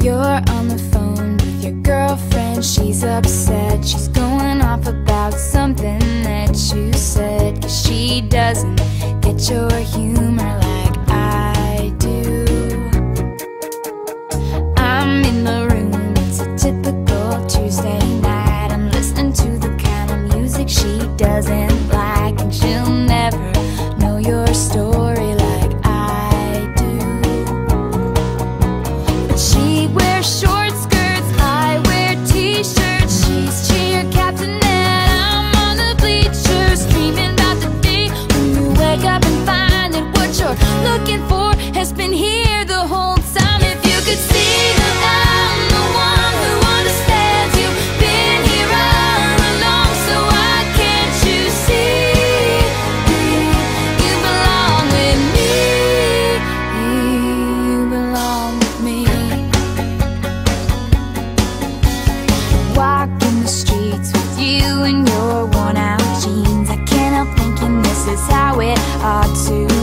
You're on the phone with your girlfriend, she's upset. She's going off about something that you said, 'cause she doesn't get your humor like I do. I'm in the room, it's a typical Tuesday night. I'm listening to the kind of music she doesn't like, and she'll never know your story like I do. But she wears short skirts, I wear t-shirts. She's cheer captain and I'm on the bleachers, dreaming about the day when you wake up and find that what you're looking for has been here the whole time. If you could see that I'm the one who understands, you've been here all along, so why can't you see you belong with me? You belong with me. Walking the streets with you in your worn out jeans, I can't help thinking this is how it ought to